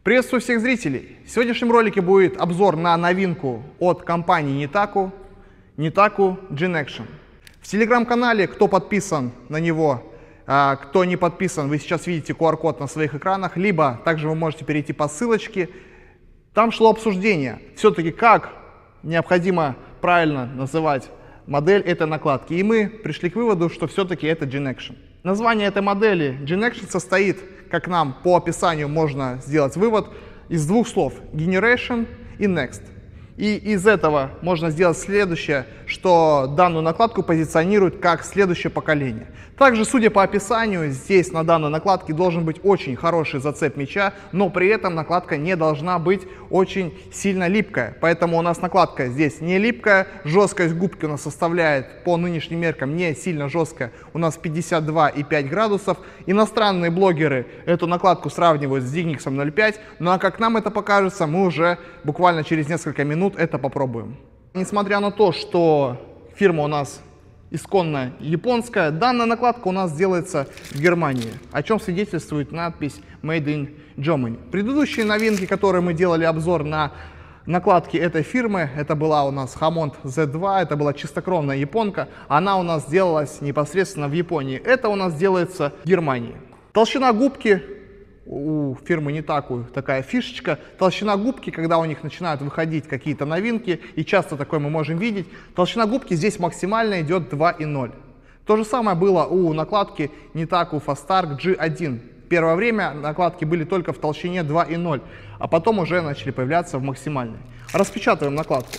Приветствую всех зрителей! В сегодняшнем ролике будет обзор на новинку от компании Nitaku GenAction. В телеграм-канале, кто подписан на него, кто не подписан, вы сейчас видите QR-код на своих экранах, либо также вы можете перейти по ссылочке. Там шло обсуждение, все-таки как необходимо правильно называть модель этой накладки. И мы пришли к выводу, что все-таки это GenAction. Название этой модели GenAction состоит, как нам по описанию можно сделать вывод, из двух слов Generation и Next. И из этого можно сделать следующее, что данную накладку позиционируют как следующее поколение. Также, судя по описанию, здесь на данной накладке должен быть очень хороший зацеп мяча, но при этом накладка не должна быть очень сильно липкая. Поэтому у нас накладка здесь не липкая, жесткость губки у нас составляет по нынешним меркам не сильно жесткая, у нас 52,5 градусов. Иностранные блогеры эту накладку сравнивают с Dignix 0.5, ну а как нам это покажется, мы уже буквально через несколько минут это попробуем. Несмотря на то, что фирма у нас исконно японская, данная накладка у нас делается в Германии, о чем свидетельствует надпись Made in Germany. Предыдущие новинки, которые мы делали обзор на накладки этой фирмы, это была у нас Hammond Z2, это была чистокровная японка, она у нас делалась непосредственно в Японии, это у нас делается в Германии. Толщина губки у фирмы Nitaku такая фишечка. Толщина губки, когда у них начинают выходить какие-то новинки, и часто такое мы можем видеть, толщина губки здесь максимально идет 2,0. То же самое было у накладки Nitaku Fast-Arc G1. Первое время накладки были только в толщине 2,0, а потом уже начали появляться в максимальной. Распечатываем накладку.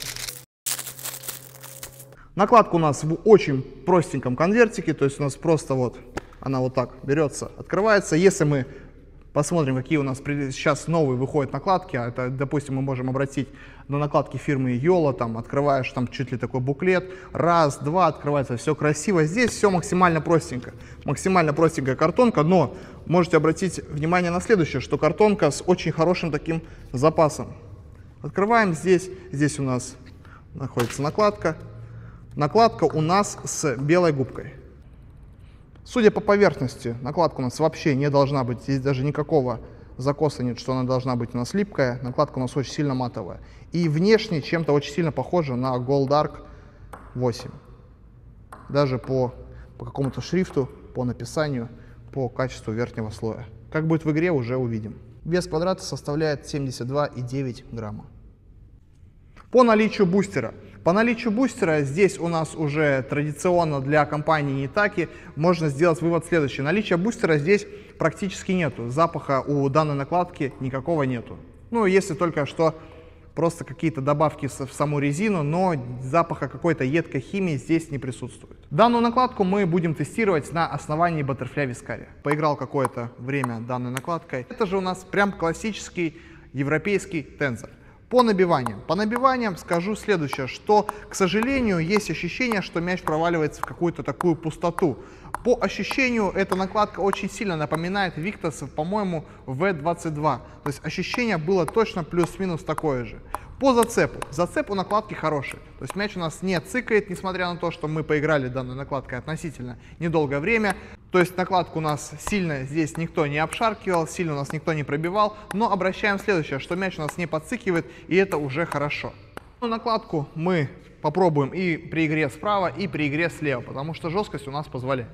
Накладка у нас в очень простеньком конвертике, то есть у нас просто вот она вот так берется, открывается. Если мы посмотрим, какие у нас сейчас новые выходят накладки. Это, допустим, мы можем обратить на накладки фирмы Yola, там открываешь там чуть ли такой буклет, раз, два, открывается, все красиво. Здесь все максимально простенько. Максимально простенькая картонка, но можете обратить внимание на следующее, что картонка с очень хорошим таким запасом. Открываем здесь, здесь у нас находится накладка. Накладка у нас с белой губкой. Судя по поверхности, накладка у нас вообще не должна быть, здесь даже никакого закоса нет, что она должна быть у нас липкая. Накладка у нас очень сильно матовая. И внешне чем-то очень сильно похожа на Goldark 8. Даже по какому-то шрифту, по написанию, по качеству верхнего слоя. Как будет в игре, уже увидим. Вес квадрата составляет 72,9 грамма. По наличию бустера. По наличию бустера здесь у нас уже традиционно для компании Nitaku можно сделать вывод следующий. Наличия бустера здесь практически нету. Запаха у данной накладки никакого нету. Ну, если только что просто какие-то добавки в саму резину, но запаха какой-то едкой химии здесь не присутствует. Данную накладку мы будем тестировать на основании Butterfly Viscaria. Поиграл какое-то время данной накладкой. Это же у нас прям классический европейский тензор. По набиваниям скажу следующее, что, к сожалению, есть ощущение, что мяч проваливается в какую-то такую пустоту. По ощущению, эта накладка очень сильно напоминает Victus, по-моему, V22. То есть ощущение было точно плюс-минус такое же. По зацепу. Зацеп у накладки хороший. То есть мяч у нас не цикает, несмотря на то, что мы поиграли данной накладкой относительно недолгое время. То есть накладку у нас сильно здесь никто не обшаркивал, сильно у нас никто не пробивал. Но обращаем следующее, что мяч у нас не подцикивает, и это уже хорошо. Накладку мы попробуем и при игре справа, и при игре слева, потому что жесткость у нас позволяет.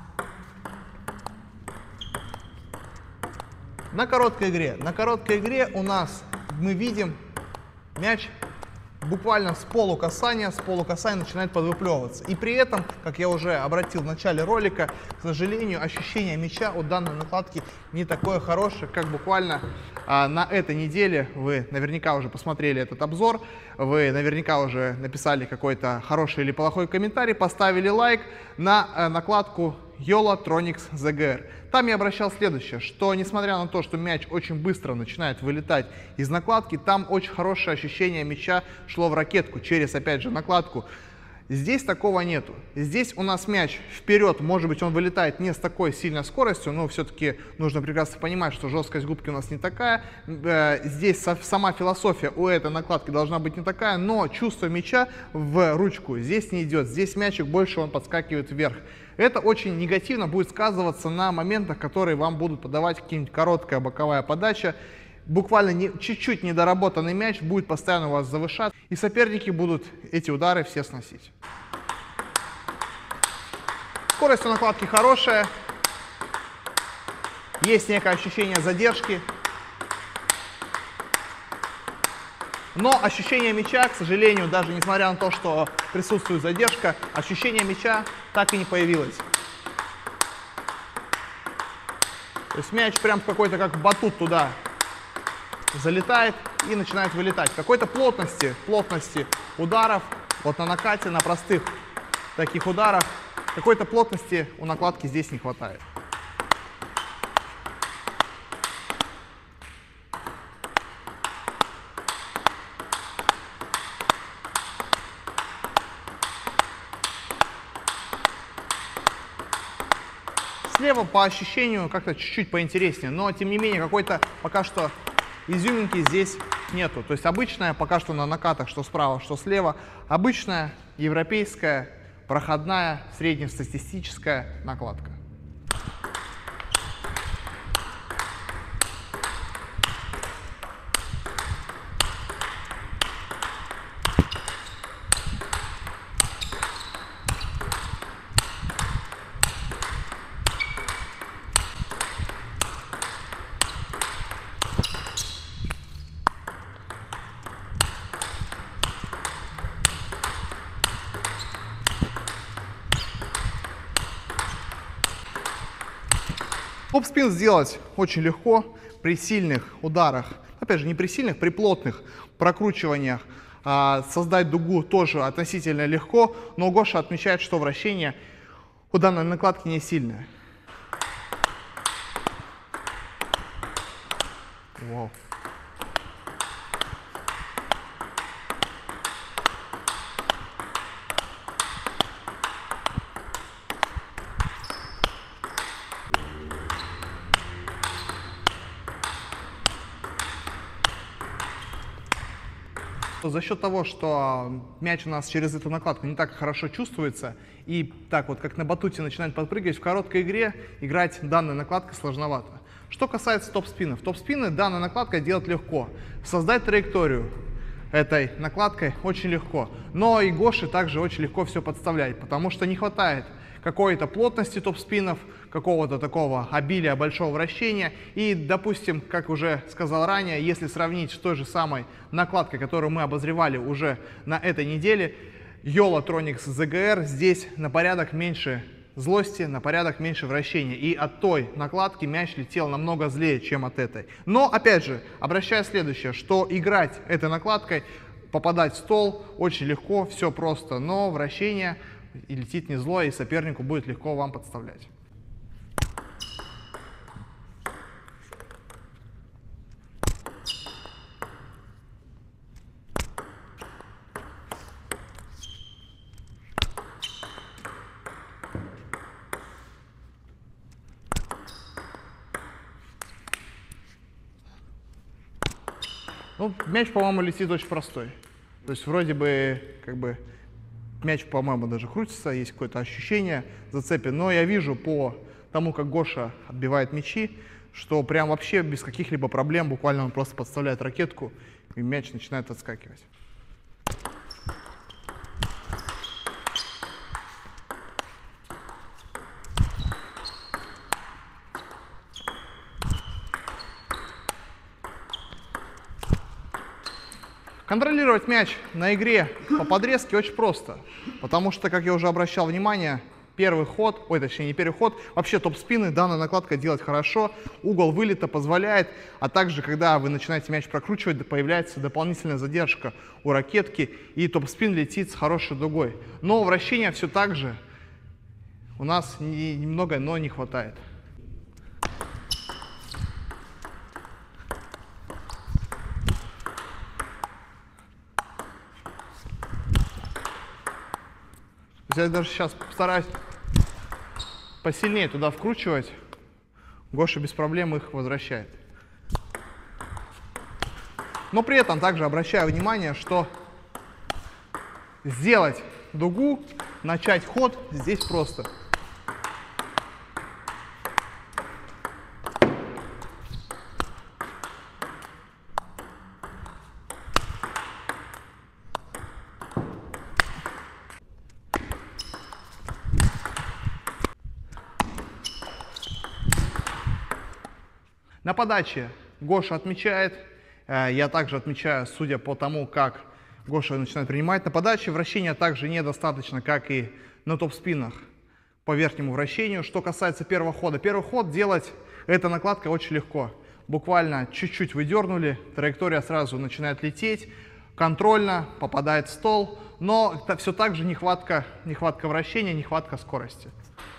На короткой игре у нас мы видим, мяч буквально с полукасания начинает подвыплевываться. И при этом, как я уже обратил в начале ролика, к сожалению, ощущение мяча у данной накладки не такое хорошее, как буквально на этой неделе. Вы наверняка уже посмотрели этот обзор, вы наверняка уже написали какой-то хороший или плохой комментарий, поставили лайк на накладку Yola Tronix ZGR. Там я обращал следующее, что несмотря на то, что мяч очень быстро начинает вылетать из накладки, там очень хорошее ощущение мяча шло в ракетку через, опять же, накладку. Здесь такого нету. Здесь у нас мяч вперед, может быть, он вылетает не с такой сильной скоростью, но все-таки нужно прекрасно понимать, что жесткость губки у нас не такая. Здесь сама философия у этой накладки должна быть не такая, но чувство мяча в ручку здесь не идет. Здесь мячик больше он подскакивает вверх. Это очень негативно будет сказываться на моментах, которые вам будут подавать какие-нибудь короткая боковая подача. буквально чуть-чуть недоработанный мяч будет постоянно у вас завышаться, и соперники будут эти удары все сносить. Скорость у накладки хорошая, есть некое ощущение задержки, но ощущение мяча, к сожалению, даже несмотря на то, что присутствует задержка, ощущение мяча так и не появилось. То есть мяч прям какой-то как батут туда залетает и начинает вылетать. Какой-то плотности ударов, вот на накате, на простых таких ударах, какой-то плотности у накладки здесь не хватает. Слева по ощущению как-то чуть-чуть поинтереснее, но тем не менее какой-то пока что изюминки здесь нету. То есть обычная пока что на накатах, что справа, что слева, обычная европейская, проходная, среднестатистическая накладка. Топ-спин сделать очень легко при сильных ударах, опять же не при сильных, при плотных прокручиваниях. Создать дугу тоже относительно легко, но Гоша отмечает, что вращение у данной накладки не сильное. Вау. За счет того, что мяч у нас через эту накладку не так хорошо чувствуется, и так вот, как на батуте, начинает подпрыгивать, в короткой игре играть данной накладкой сложновато. Что касается топ-спинов. Топ-спины данная накладка делать легко. Создать траекторию этой накладкой очень легко. Но и Гоше также очень легко все подставлять, потому что не хватает какой-то плотности топ-спинов, какого-то такого обилия большого вращения. И, допустим, как уже сказал ранее, если сравнить с той же самой накладкой, которую мы обозревали уже на этой неделе, YOLO Tronix ZGR, здесь на порядок меньше злости, на порядок меньше вращения. И от той накладки мяч летел намного злее, чем от этой. Но, опять же, обращаю следующее, что играть этой накладкой, попадать в стол очень легко, все просто, но вращение и летит не зло, и сопернику будет легко вам подставлять. Ну, мяч, по-моему, летит очень простой. То есть вроде бы, мяч, по-моему, даже крутится, есть какое-то ощущение зацепи. Но я вижу по тому, как Гоша отбивает мячи, что прям вообще без каких-либо проблем, буквально он просто подставляет ракетку, и мяч начинает отскакивать. Контролировать мяч на игре по подрезке очень просто, потому что, как я уже обращал внимание, первый ход, точнее не первый ход, вообще топ-спины данная накладка делать хорошо, угол вылета позволяет, а также, когда вы начинаете мяч прокручивать, появляется дополнительная задержка у ракетки, и топ-спин летит с хорошей дугой. Но вращения все так же у нас немного, но не хватает. Я даже сейчас постараюсь посильнее туда вкручивать. Гоша без проблем их возвращает. Но при этом также обращаю внимание, что сделать дугу, начать ход здесь просто. На подаче Гоша отмечает, я также отмечаю, судя по тому, как Гоша начинает принимать. На подаче вращения также недостаточно, как и на топ-спинах по верхнему вращению. Что касается первого хода. Первый ход делать этой накладкой очень легко. Буквально чуть-чуть вы дернули, траектория сразу начинает лететь, контрольно попадает в стол, но все так же нехватка вращения, нехватка скорости.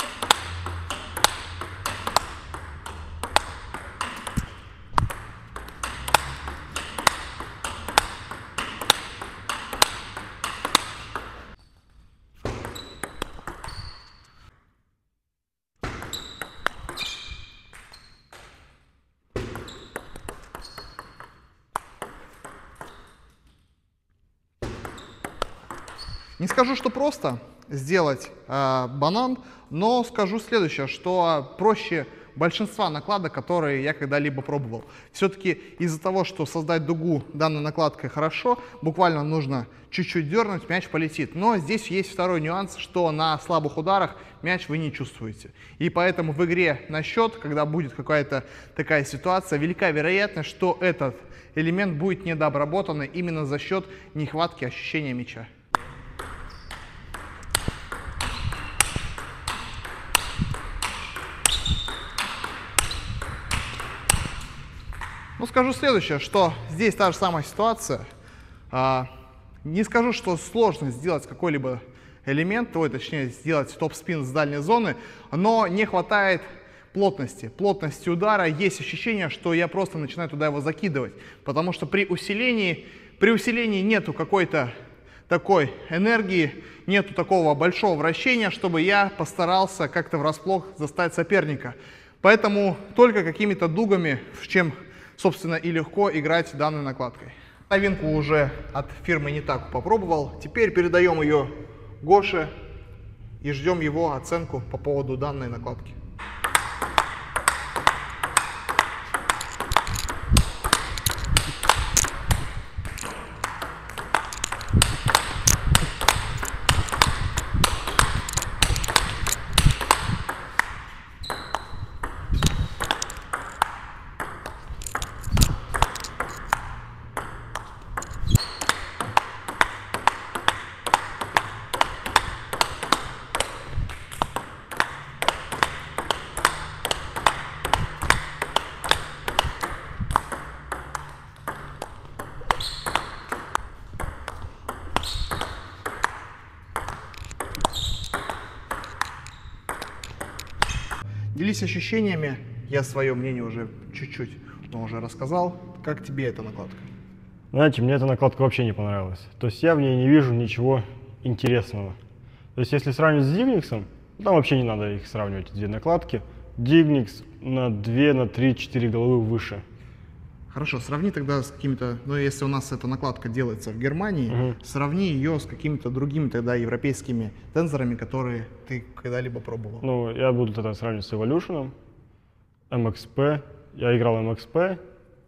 Не скажу, что просто сделать банан, но скажу следующее, что проще большинства накладок, которые я когда-либо пробовал. Все-таки из-за того, что создать дугу данной накладкой хорошо, буквально нужно чуть-чуть дернуть, мяч полетит. Но здесь есть второй нюанс, что на слабых ударах мяч вы не чувствуете. И поэтому в игре на счет, когда будет какая-то такая ситуация, велика вероятность, что этот элемент будет недообработан именно за счет нехватки ощущения мяча. Ну, скажу следующее, что здесь та же самая ситуация. Не скажу, что сложно сделать какой-либо элемент, точнее, сделать топ-спин с дальней зоны, но не хватает плотности удара. Есть ощущение, что я просто начинаю туда его закидывать, потому что при усилении нету какой-то такой энергии, нету такого большого вращения, чтобы я постарался как-то врасплох застать соперника. Поэтому только какими-то дугами, в чем собственно и легко играть данной накладкой. Новинку уже от фирмы Nitaku попробовал. Теперь передаем ее Гоше и ждем его оценку по поводу данной накладки. Делись ощущениями, я свое мнение уже чуть-чуть, но уже рассказал. Как тебе эта накладка? Знаете, мне эта накладка вообще не понравилась. То есть я в ней не вижу ничего интересного. То есть если сравнивать с Dignics, там вообще не надо их сравнивать, эти две накладки. Dignics на 2, на 3, 4 головы выше. Хорошо, сравни тогда с какими-то, ну если у нас эта накладка делается в Германии, сравни ее с какими-то другими тогда европейскими тензорами, которые ты когда-либо пробовал. Ну, я буду тогда сравнивать с Evolution, MXP. Я играл MXP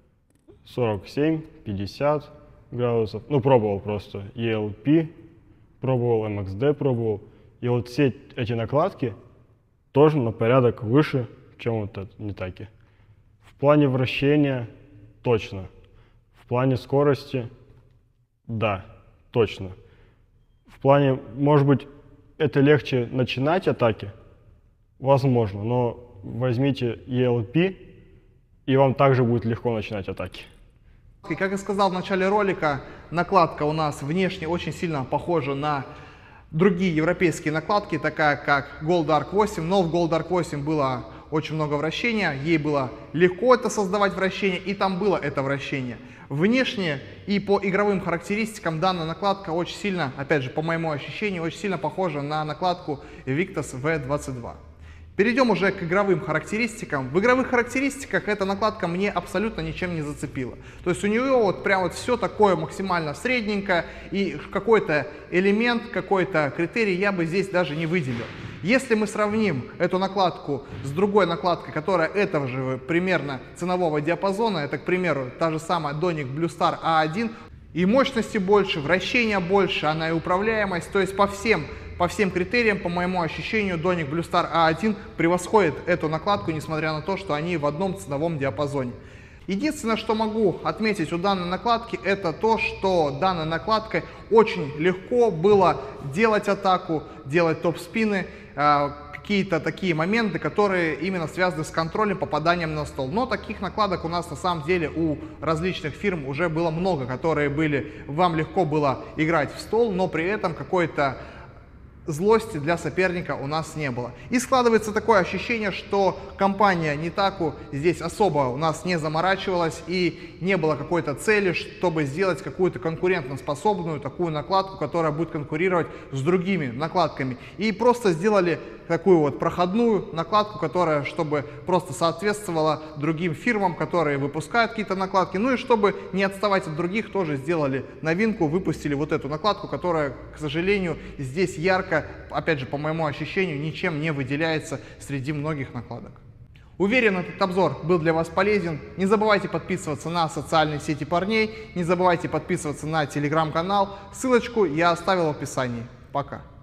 47, 50 градусов. Ну, пробовал просто. ELP пробовал, MXD пробовал. И вот все эти накладки тоже на порядок выше, чем вот это Nitaku. В плане вращения точно. В плане скорости, да, точно. В плане, может быть, это легче начинать атаки, возможно, но возьмите ELP, и вам также будет легко начинать атаки. И как я сказал в начале ролика, накладка у нас внешне очень сильно похожа на другие европейские накладки, такая как Gold Arc 8, но в Gold Arc 8 было очень много вращения, ей было легко это создавать вращение, и там было это вращение. Внешне и по игровым характеристикам данная накладка очень сильно, опять же, по моему ощущению, очень сильно похожа на накладку Victus V22. Перейдем уже к игровым характеристикам. В игровых характеристиках эта накладка мне абсолютно ничем не зацепила. То есть у нее вот прям вот все такое максимально средненькое, и какой-то элемент, какой-то критерий я бы здесь даже не выделил. Если мы сравним эту накладку с другой накладкой, которая этого же примерно ценового диапазона, это, к примеру, та же самая Donic Blue Star A1, и мощности больше, вращения больше, она и управляемость, то есть по всем по всем критериям, по моему ощущению, Donic Blue Star A1 превосходит эту накладку, несмотря на то, что они в одном ценовом диапазоне. Единственное, что могу отметить у данной накладки, это то, что данной накладкой очень легко было делать атаку, делать топ-спины, какие-то такие моменты, которые именно связаны с контролем, попаданием на стол. Но таких накладок у нас на самом деле у различных фирм уже было много, которые вам легко было играть в стол, но при этом какой-то злости для соперника у нас не было. И складывается такое ощущение, что компания Nitaku здесь особо у нас не заморачивалась и не было какой-то цели, чтобы сделать какую-то конкурентоспособную такую накладку, которая будет конкурировать с другими накладками. И просто сделали такую вот проходную накладку, которая чтобы просто соответствовала другим фирмам, которые выпускают какие-то накладки. Ну и чтобы не отставать от других, тоже сделали новинку, выпустили вот эту накладку, которая, к сожалению, здесь ярко, опять же, по моему ощущению, ничем не выделяется среди многих накладок. Уверен, этот обзор был для вас полезен. Не забывайте подписываться на социальные сети парней, не забывайте подписываться на телеграм-канал. Ссылочку я оставил в описании. Пока.